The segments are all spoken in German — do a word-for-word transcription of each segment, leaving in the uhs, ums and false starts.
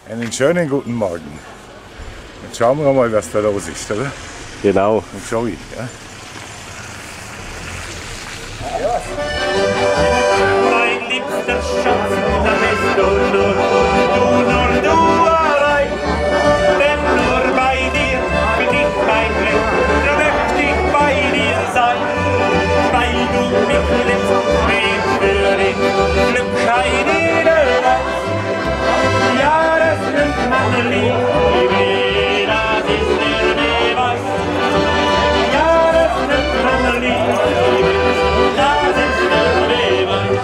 Einen schönen guten Morgen. Jetzt schauen wir mal, was da los ist, oder? Genau. Und schau ich, ja? Mein liebster Schatz, da bist du nur, du nur, du allein. Denn nur bei dir bin ich mein Glück, da möchte ich bei dir sein. Weil du mich liebst, bin für dich Glück ein Edelweiß. Ja, das nimmt man lieb, das ist der Beweis. Ja, das nimmt man lieb, das ist der Beweis.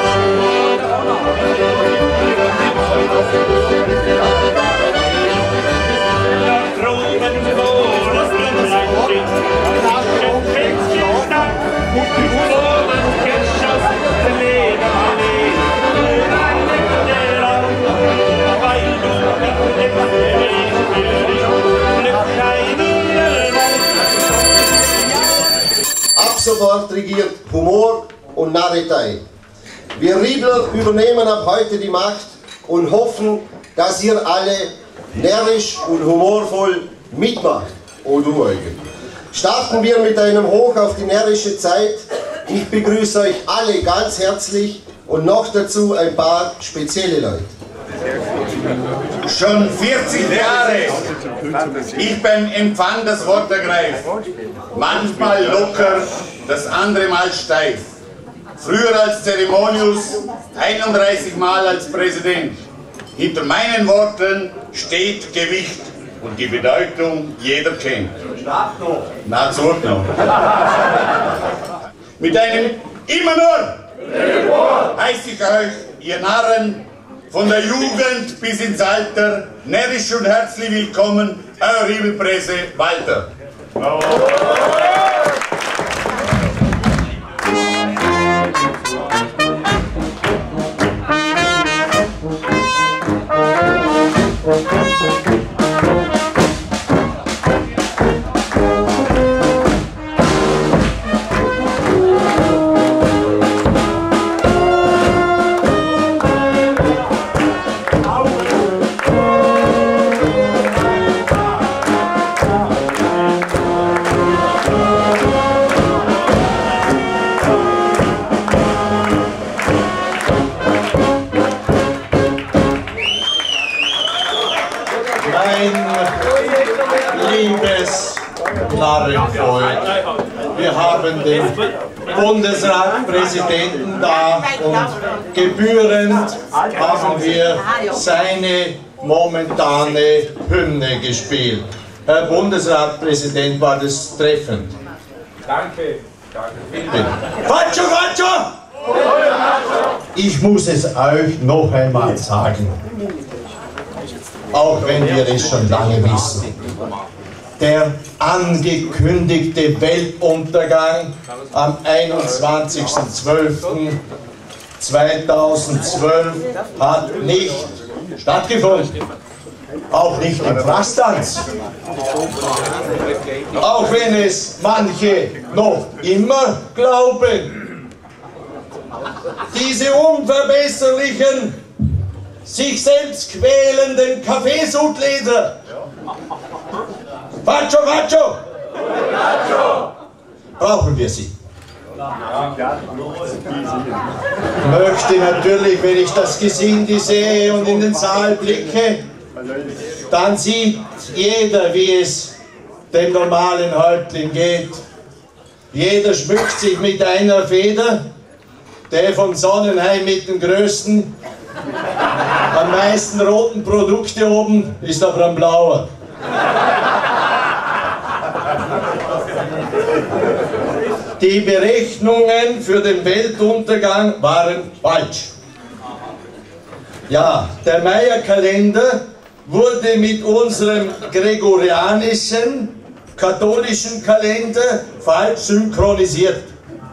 Da droben, wo das Blümlein steht, steht Pflänzchen stark, wo man geschossen Leben lebt. Nein, nicht der Raum, weil du mich liebst, bin für dich Glück ein Edelweiß. Ab sofort regiert Humor und Narretei. Wir Riedler übernehmen ab heute die Macht und hoffen, dass ihr alle närrisch und humorvoll mitmacht. Oh du Eugen. Starten wir mit einem Hoch auf die närrische Zeit. Ich begrüße euch alle ganz herzlich und noch dazu ein paar spezielle Leute. Schon vierzig Jahre ich beim Empfang das Wort ergreife. Manchmal locker, das andere Mal steif. Früher als Zeremonius, einunddreißig Mal als Präsident. Hinter meinen Worten steht Gewicht und die Bedeutung jeder kennt. Na, zurück noch. Mit einem immer nur heiße ich euch, ihr Narren, von der Jugend bis ins Alter, närrisch und herzlich willkommen, euer Ribelpresse Walter. Liebes Narrenvolk, wir haben den Bundesratpräsidenten da und gebührend haben wir seine momentane Hymne gespielt. Herr Bundesratpräsident, war das treffend? Danke. Bitte. Faccio, faccio! Ich muss es euch noch einmal sagen, auch wenn wir es schon lange wissen. Der angekündigte Weltuntergang am einundzwanzigsten zwölften zweitausendzwölf hat nicht stattgefunden. Auch nicht im Frastanz. Auch wenn es manche noch immer glauben. Diese unverbesserlichen, sich selbst quälenden Kaffeesudleser. Faccio, faccio! Brauchen wir sie? Ich möchte natürlich, wenn ich das Gesinde sehe und in den Saal blicke, dann sieht jeder, wie es dem normalen Häuptling geht. Jeder schmückt sich mit einer Feder. Der von Sonnenheim mit den größten, am meisten roten Produkte oben ist aber ein blauer. Die Berechnungen für den Weltuntergang waren falsch. Ja, der Maya-Kalender wurde mit unserem gregorianischen, katholischen Kalender falsch synchronisiert.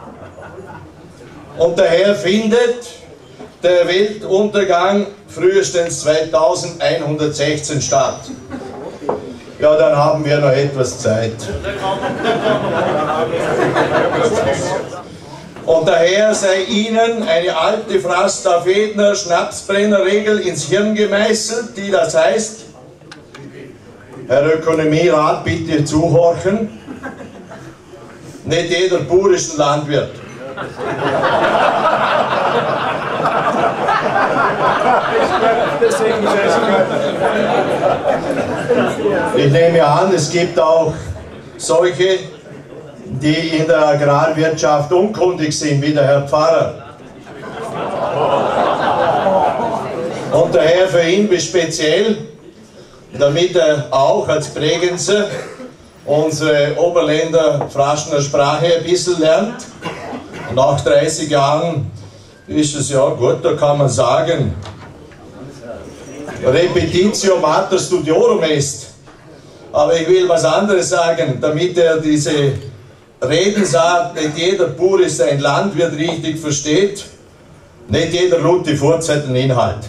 Und daher findet der Weltuntergang frühestens zweitausendeinhundertsechzehn statt. Ja, dann haben wir noch etwas Zeit. Und daher sei Ihnen eine alte Frastavedner Schnapsbrennerregel ins Hirn gemeißelt, die das heißt, Herr Ökonomierat, bitte zuhorchen, nicht jeder Bauer ist ein Landwirt. Ich nehme an, es gibt auch solche, die in der Agrarwirtschaft unkundig sind, wie der Herr Pfarrer. Und daher für ihn bis speziell, damit er auch als Bregenzer unsere Oberländer Fraschner Sprache ein bisschen lernt. Nach dreißig Jahren ist es ja gut, da kann man sagen, Repetitio mater studiorum est. Aber ich will was anderes sagen, damit er diese Redensart, nicht jeder Bauer ist ein Landwirt, richtig versteht, nicht jeder lud die Vorzeit den Inhalt.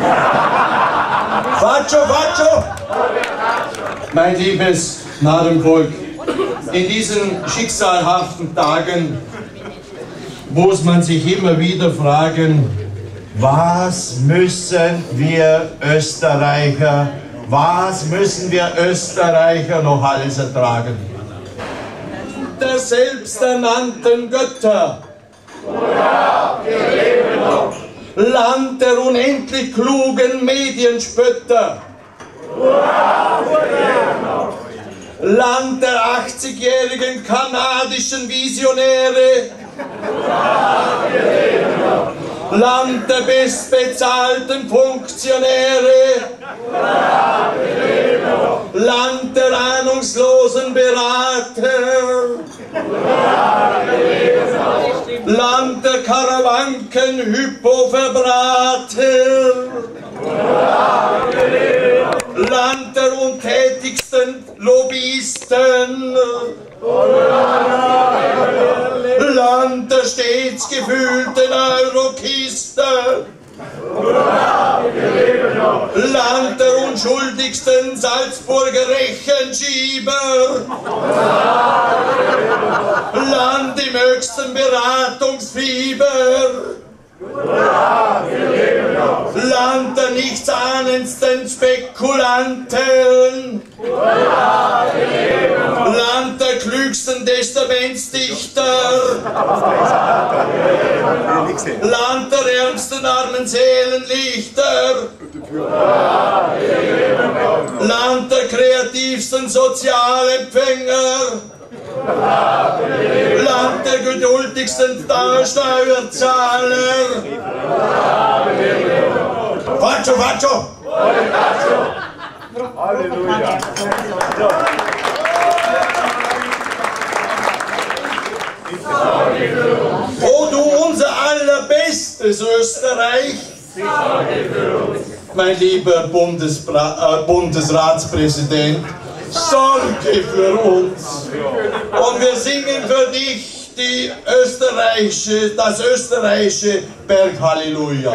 Faccio, faccio! Mein liebes Gnadenvolk, in diesen schicksalhaften Tagen muss man sich immer wieder fragen, was müssen wir Österreicher, was müssen wir Österreicher noch alles ertragen? Der selbsternannten Götter, Land der unendlich klugen Medienspötter, Land der achtzigjährigen kanadischen Visionäre, Land der bestbezahlten Funktionäre, Land der ahnungslosen Berater, Land der Karawanken-Hypoverbrater, Land der untätigsten Lobbyisten, Land der stets gefühlten Eurokisten, Land der unschuldigsten Salzburger Rechenschieber, Land im höchsten Beratungsfieber, Land der nichtsahnendsten Spekulanten, Land der klügsten Testamentsdichter, Land der ärmsten armen Seelenlichter, Land der kreativsten Sozialempfänger, Land der geduldigsten Steuerzahler. Faccio, faccio! Halleluja! O du unser allerbestes Österreich, mein lieber Bundesbra äh, Bundesratspräsident, sorge für uns. Und wir singen für dich die österreichische, das österreichische Berghalleluja.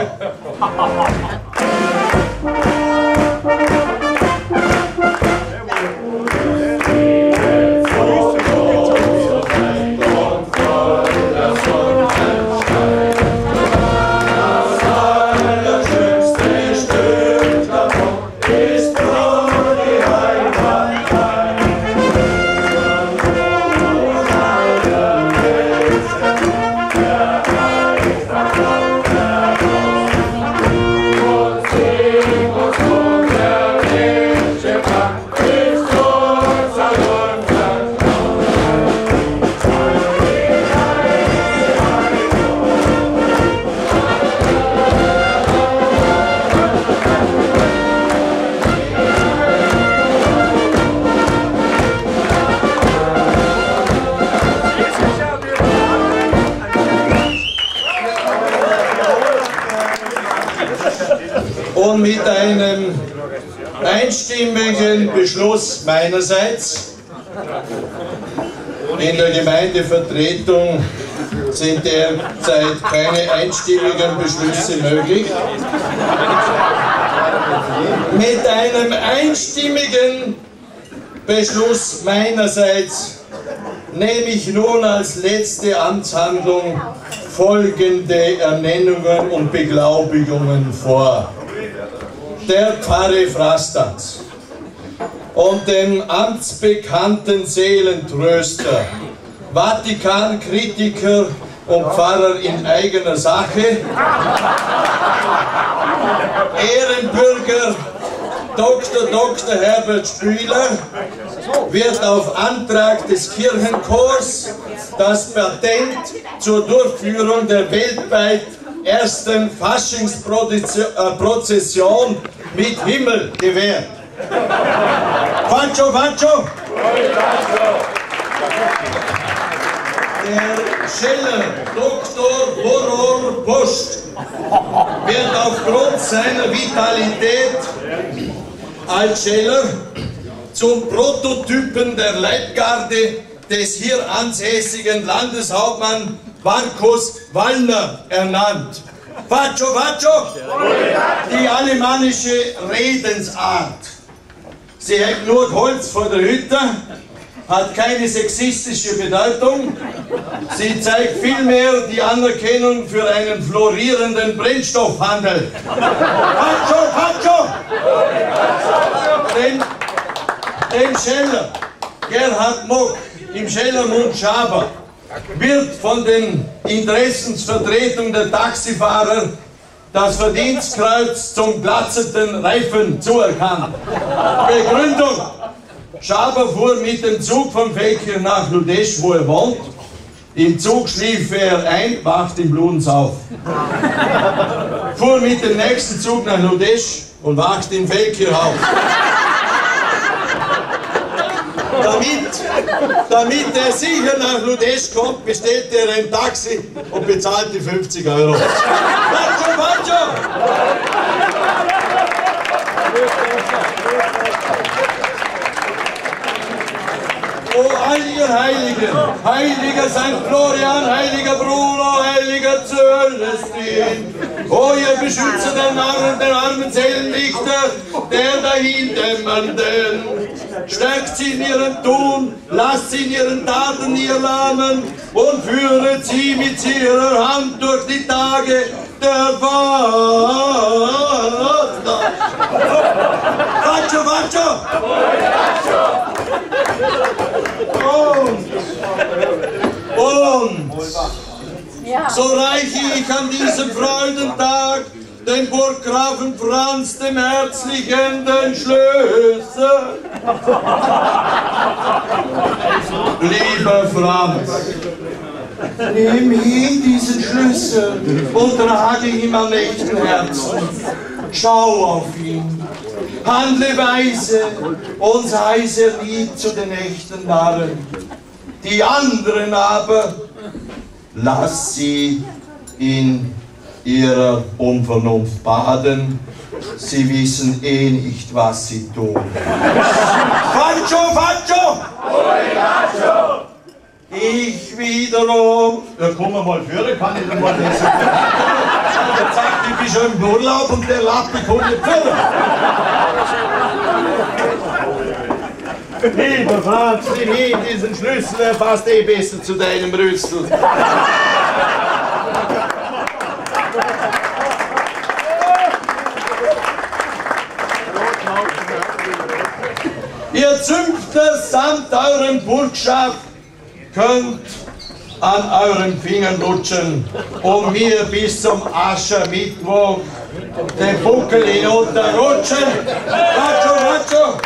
Und mit einem einstimmigen Beschluss meinerseits, in der Gemeindevertretung sind derzeit keine einstimmigen Beschlüsse möglich, mit einem einstimmigen Beschluss meinerseits nehme ich nun als letzte Amtshandlung folgende Ernennungen und Beglaubigungen vor. Der Pfarrer Frastanz und dem amtsbekannten Seelentröster, Vatikankritiker und Pfarrer in eigener Sache, Ehrenbürger Doktor Doktor Herbert Spüler, wird auf Antrag des Kirchenchors das Patent zur Durchführung der weltweit ersten Faschingsprozession mit Himmel gewährt. Pancho, Pancho! Der Scheller Doktor Horror Post wird aufgrund seiner Vitalität als Scheller zum Prototypen der Leibgarde des hier ansässigen Landeshauptmann Markus Wallner ernannt. Faccio, faccio! Die alemannische Redensart. Sie hat nur Holz vor der Hütte, hat keine sexistische Bedeutung. Sie zeigt vielmehr die Anerkennung für einen florierenden Brennstoffhandel. Faccio, faccio! Dem, dem Scheller Gerhard Mock, im Schellermund Schaber, wird von den Interessensvertretungen der Taxifahrer das Verdienstkreuz zum glatzenden Reifen zuerkannt. Begründung: Schaber fuhr mit dem Zug von Feldkirch nach Ludesch, wo er wohnt. Im Zug schlief er ein, wacht in Bludenz auf. Fuhr mit dem nächsten Zug nach Ludesch und wacht in Feldkirch auf. Damit, damit er sicher nach Ludesch kommt, bestellt er ein Taxi und bezahlt die fünfzig Euro. Pancho, Pancho! Oh, all ihr Heiligen, heiliger Sankt Florian, heiliger Bruno, heiliger Celestin, oh, ihr Beschützer der Narren, der armen Seelenlichter, der Dahindämmernden, stärkt sie in ihrem Tun, lasst sie in ihren Taten ihr Lahmen und führet sie mit ihrer Hand durch die Tage der Vater. Faccio, faccio! Und, und so reiche ich an diesem Freudentag den Burggrafen Franz dem Herzlichen den Schlüssel. Lieber Franz, nimm ihn diesen Schlüssel und trage ihm am rechten Herzen. Schau auf ihn, handle weise und sei sehr lieb zu den echten Narren. Die anderen aber, lass sie in ihrer Unvernunft baden. Sie wissen eh nicht, was sie tun. Faccio, faccio! Ich wiederum. Ja, komm mal führen, kann ich mal lesen. Der sagt, ich bin schon im Urlaub und der Lappe kommt nicht führen. Lieber Franz, nimm ihn diesen Schlüssel, er passt eh besser zu deinem Rüssel. Ihr Zünfter samt eurem Burgschaft könnt an euren Fingern lutschen, um mir bis zum Aschermittwoch den Buckel hinunterrutschen. Faccio, faccio!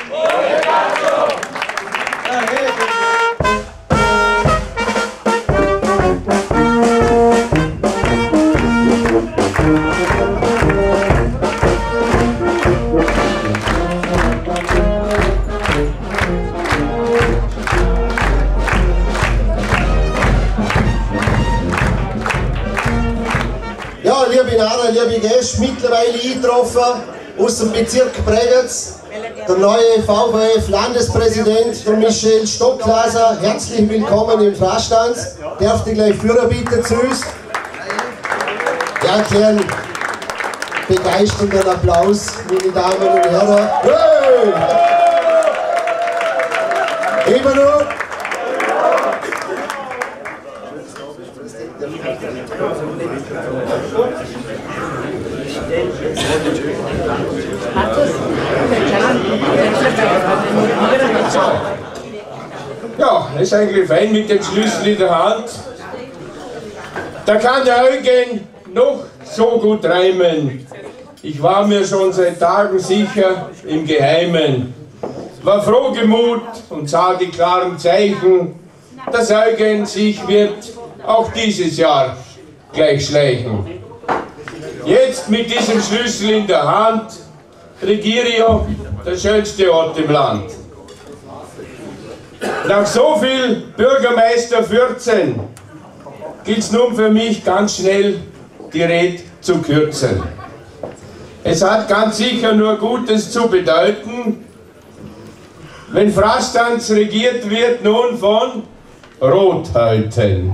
Ja, liebe Narren, liebe Gäste, mittlerweile eingetroffen aus dem Bezirk Bregenz, der neue V W F-Landespräsident, der Michel Stockglaser. Herzlich willkommen im Frastanz. Darf ich gleich führen bitte zu uns? Ja, einen kleinen begeisternden Applaus, meine Damen und Herren. Hey! Immer noch. Ja, das ist eigentlich fein mit dem Schlüssel in der Hand. Da kann der Eugen noch so gut reimen. Ich war mir schon seit Tagen sicher im Geheimen. War frohgemut und sah die klaren Zeichen, dass Eugen sich wird auch dieses Jahr gleich schleichen. Jetzt mit diesem Schlüssel in der Hand regiere ich der schönste Ort im Land. Nach so viel Bürgermeister vierzehn gilt es nun für mich ganz schnell die Rede zu kürzen. Es hat ganz sicher nur Gutes zu bedeuten, wenn Frastanz regiert wird nun von Rothäuten.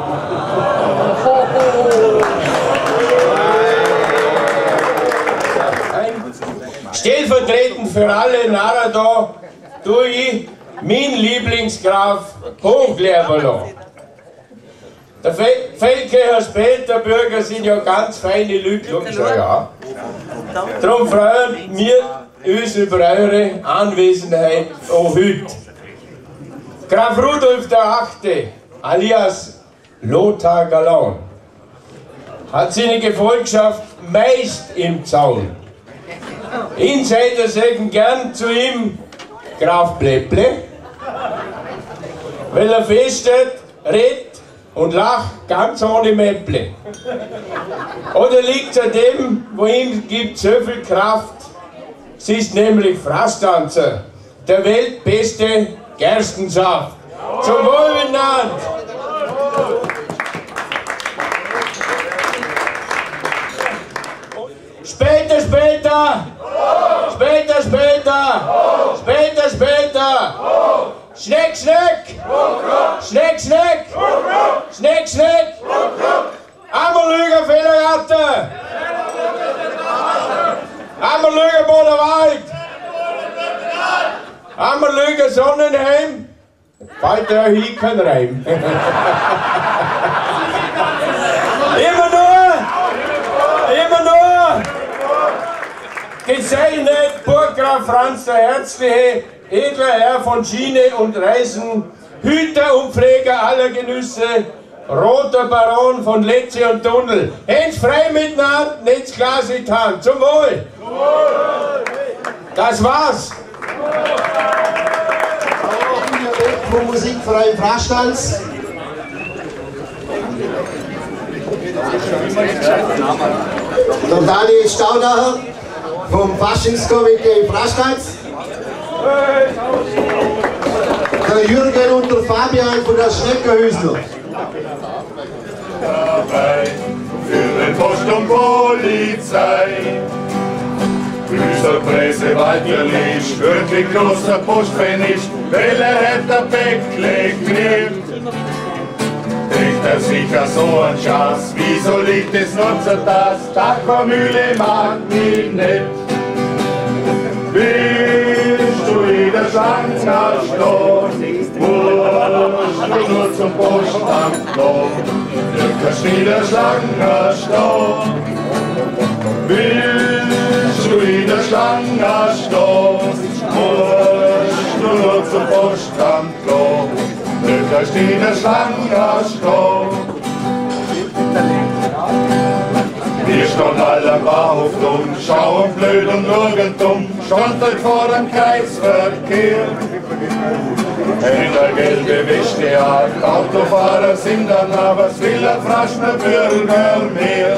Stellvertretend für alle Narrer da tue ich mein Lieblingsgraf Hochleberlo. Der Felke, Herr Später, Bürger sind ja ganz feine Leute, ja. Darum freuen wir uns über eure Anwesenheit auch heute. Graf Rudolf der Achte, alias Lothar Galan, hat seine Gefolgschaft meist im Zaun. Insider sagen gern zu ihm Graf Blepple, weil er feststeht, redet und lacht ganz ohne Mäpple. Oder liegt es an dem, wo ihm gibt so viel Kraft? Sie ist nämlich Frastanzer, der weltbeste Gerstensaft. Zum Wohl miteinander! Später, später! Später, später! Später, später! Schneck, Schneck! Schneck, Schneck! Schneck, Schneck! Ammerlüger Fehlerratte! Ammerlüger Bodenwald! Ammerlüger Sonnenheim! Weiter hier kein Reim. Immer nur! Immer nur! Gezeichnet Burggraf Franz der Herzliche, edler Herr von Schiene und Reisen, Hüter und Pfleger aller Genüsse, roter Baron von Letze und Tunnel. Händs frei miteinander, nichts Glas in die Hand. Zum Wohl! Das war's! Vom Musikverein Frastanz. Der Daniel Staudacher vom Faschingskomitee Frastanz. Der Jürgen und der Fabian von der Schneckerhüsler. Für den Post und Polizei. Grüßer Presse, Walter Lisch, wirklich großer Postpfennig, weil er hat der Päckle gekriegt. Denkt er sicher so ein Schatz, wieso liegt es nur zur das? Tachvermühle mag mich nicht. Bist du wieder Schlangenhaus da? Musst du nur zum Postamt noch? Du kannst wieder Schlangenhaus da. Bist du wieder Schlangenhaus da? Musst du nur zum Postamt noch? Du kannst wieder Schlangenhaus da. Wir stehen alle am Bahnhof dumm, schauen blöd und schauen dumm, stand halt vor dem Kreisverkehr. In der gelbe Wäsche hat, Autofahrer sind dann, aber es will ein Fraschner Bürger mehr.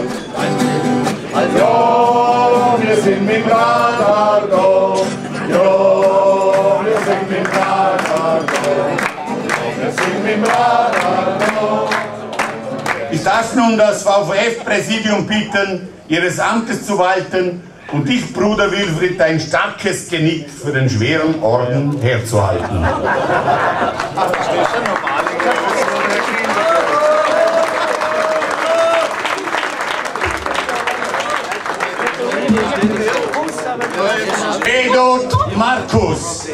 Ja, wir sind mit dem Radar da, ja, wir sind mit dem Radar da, wir sind mit dem Radar da. Ich darf nun das V V F-Präsidium bitten, ihres Amtes zu walten und dich, Bruder Wilfried, ein starkes Genick für den schweren Orden herzuhalten. Edot Markus.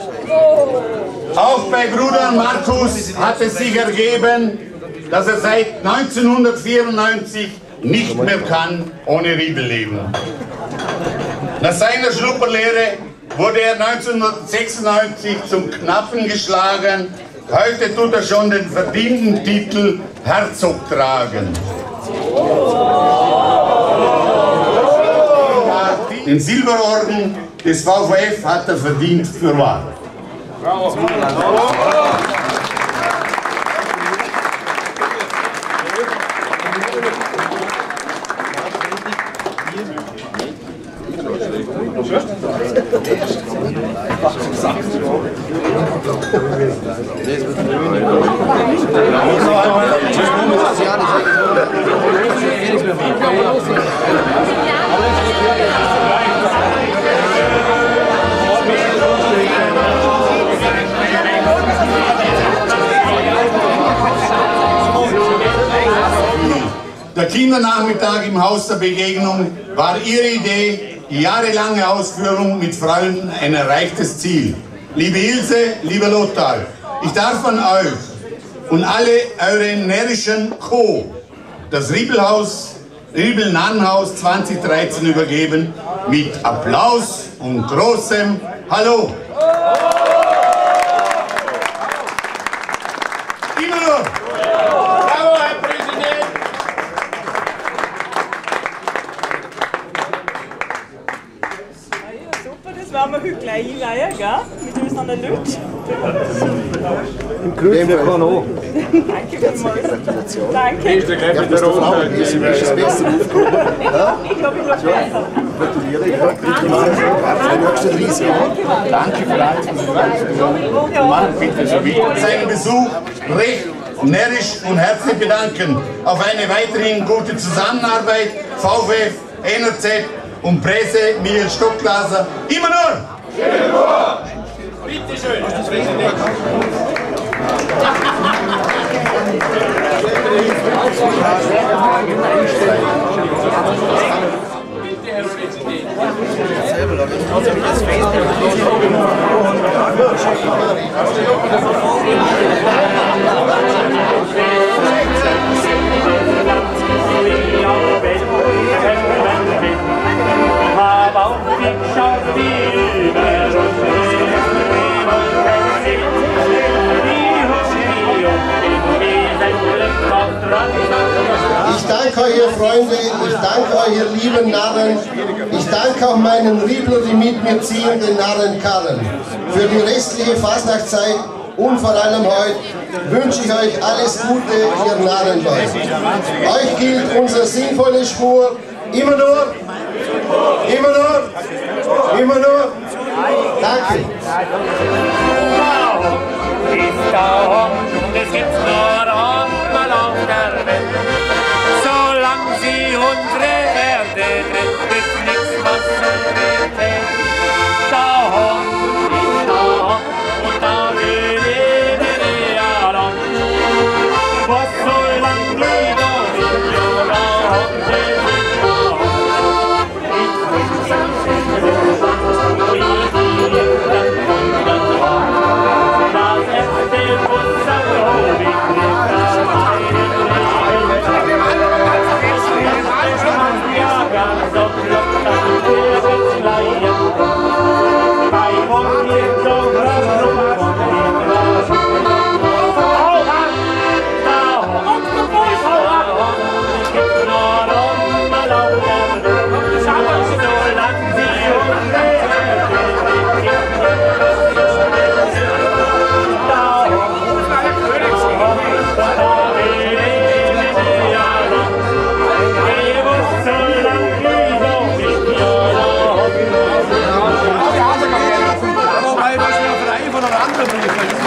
Auch bei Bruder Markus hat es sich ergeben, dass er seit neunzehnhundertvierundneunzig nicht mehr kann ohne Riebel leben. Nach seiner Schnupperlehre wurde er neunzehnhundertsechsundneunzig zum Knappen geschlagen. Heute tut er schon den verdienten Titel Herzog tragen. Den Silberorden des V V F hat er verdient für wahr. Der Kindernachmittag im Haus der Begegnung war ihre Idee, die jahrelange Ausführung mit Freunden ein erreichtes Ziel. Liebe Ilse, lieber Lothar, ich darf an euch und alle eure närrischen Co. das Riebelhaus, Riebel-Nannenhaus zwanzig dreizehn übergeben mit Applaus und großem Hallo. Immer noch! Bravo, Herr Präsident! Super, das werden wir heute gleich einleihen, gell? Mit unseren Leuten. Im Grün kann auch. Danke vielmals. Danke. Ja, bist du Frau, ist es besser aufgehoben. Ich glaube, ich glaube besser. Gratuliere, ja. Für die nächsten dreißig Jahre. Danke für alles. Mann, bitte so wie seinen Besuch recht närrisch und herzlich bedanken auf eine weiterhin gute Zusammenarbeit. V V F, N R Z und Presse Michael Stockglaser. Immer nur! Bitte schön! Bitte, Herr Präsident! Ich danke euch, ihr Freunde, ich danke euch, ihr lieben Narren. Ich danke auch meinen Riebler, die mit mir ziehen, den Narrenkarren. Für die restliche Fasnachtszeit und vor allem heute wünsche ich euch alles Gute, ihr Narrenleute. Euch gilt unsere sinnvolle Spur immer nur, immer nur, immer nur. Danke. Ist da und es gibt's nur einmal auf der Welt. Solange sie unsere Erde trennt, gibt's nichts, was uns gefällt. Da Hund ist da und da will ich ja lang. Was solange du da bist, da Hund ist da. Ich wünsche dir wie wir dann kommen haben. Das erste Futter hol ich mir da ja, ganz so flott, dann wird es leider. Bei uns geht so krass rum von den Rasen. Hau an, da und du musst hau an. Gibt's nur noch mal auf der Welt. So lang sie unsere Erde da da will ich ja lang. Ich muss so lang wie so nicht ja lang. Wobei, was wir frei von einer anderen